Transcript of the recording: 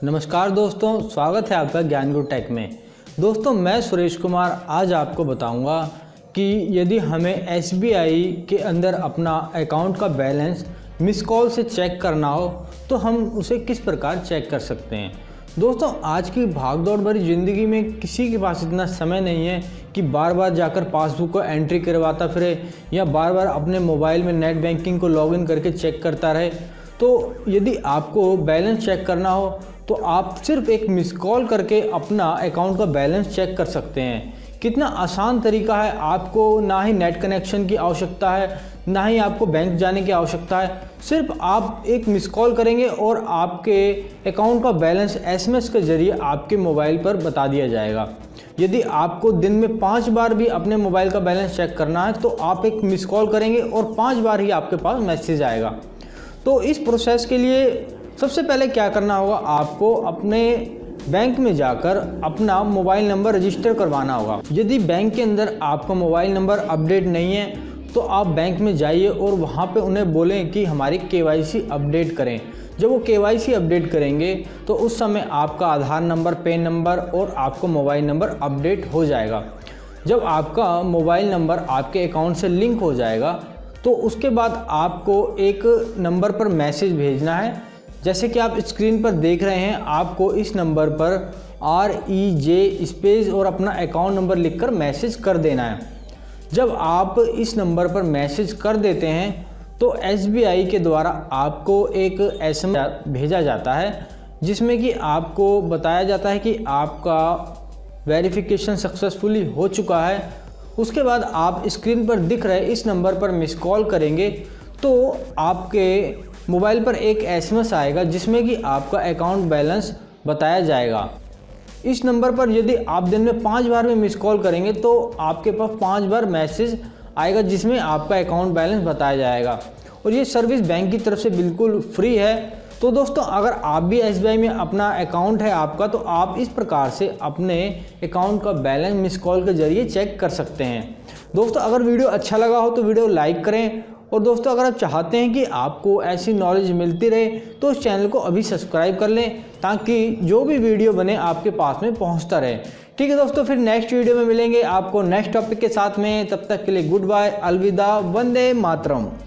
नमस्कार दोस्तों, स्वागत है आपका ज्ञान गुरु टेक में। दोस्तों मैं सुरेश कुमार आज आपको बताऊंगा कि यदि हमें एसबीआई के अंदर अपना अकाउंट का बैलेंस मिस कॉल से चेक करना हो तो हम उसे किस प्रकार चेक कर सकते हैं। दोस्तों आज की भागदौड़ भरी ज़िंदगी में किसी के पास इतना समय नहीं है कि बार बार जाकर पासबुक को एंट्री करवाता फिरे या बार बार अपने मोबाइल में नेट बैंकिंग को लॉगिन करके चेक करता रहे। तो यदि आपको बैलेंस चेक करना हो तो आप सिर्फ एक मिस कॉल करके अपना अकाउंट का बैलेंस चेक कर सकते हैं। कितना आसान तरीका है, आपको ना ही नेट कनेक्शन की आवश्यकता है, ना ही आपको बैंक जाने की आवश्यकता है। सिर्फ आप एक मिस कॉल करेंगे और आपके अकाउंट का बैलेंस एसएमएस के ज़रिए आपके मोबाइल पर बता दिया जाएगा। यदि आपको दिन में 5 बार भी अपने मोबाइल का बैलेंस चेक करना है तो आप एक मिस कॉल करेंगे और 5 बार ही आपके पास मैसेज आएगा। तो इस प्रोसेस के लिए सबसे पहले क्या करना होगा, आपको अपने बैंक में जाकर अपना मोबाइल नंबर रजिस्टर करवाना होगा। यदि बैंक के अंदर आपका मोबाइल नंबर अपडेट नहीं है तो आप बैंक में जाइए और वहाँ पे उन्हें बोलें कि हमारी केवाईसी अपडेट करें। जब वो केवाईसी अपडेट करेंगे तो उस समय आपका आधार नंबर, पैन नंबर और आपका मोबाइल नंबर अपडेट हो जाएगा। जब आपका मोबाइल नंबर आपके अकाउंट से लिंक हो जाएगा तो उसके बाद आपको एक नंबर पर मैसेज भेजना है। जैसे कि आप स्क्रीन पर देख रहे हैं, आपको इस नंबर पर REJ स्पेस और अपना अकाउंट नंबर लिखकर मैसेज कर देना है। जब आप इस नंबर पर मैसेज कर देते हैं तो SBI के द्वारा आपको एक SMS भेजा जाता है जिसमें कि आपको बताया जाता है कि आपका वेरिफिकेशन सक्सेसफुली हो चुका है। उसके बाद आप स्क्रीन पर दिख रहे इस नंबर पर मिस कॉल करेंगे तो आपके मोबाइल पर एक SMS आएगा जिसमें कि आपका अकाउंट बैलेंस बताया जाएगा। इस नंबर पर यदि आप दिन में 5 बार में मिस कॉल करेंगे तो आपके पास 5 बार मैसेज आएगा जिसमें आपका अकाउंट बैलेंस बताया जाएगा। और ये सर्विस बैंक की तरफ से बिल्कुल फ्री है। तो दोस्तों अगर आप भी SBI में अपना अकाउंट है आपका तो आप इस प्रकार से अपने अकाउंट का बैलेंस मिस कॉल के ज़रिए चेक कर सकते हैं। दोस्तों अगर वीडियो अच्छा लगा हो तो वीडियो लाइक करें और दोस्तों अगर आप चाहते हैं कि आपको ऐसी नॉलेज मिलती रहे तो इस चैनल को अभी सब्सक्राइब कर लें ताकि जो भी वीडियो बने आपके पास में पहुंचता रहे। ठीक है दोस्तों, फिर नेक्स्ट वीडियो में मिलेंगे आपको नेक्स्ट टॉपिक के साथ में। तब तक के लिए गुड बाय, अलविदा, वंदे मातरम।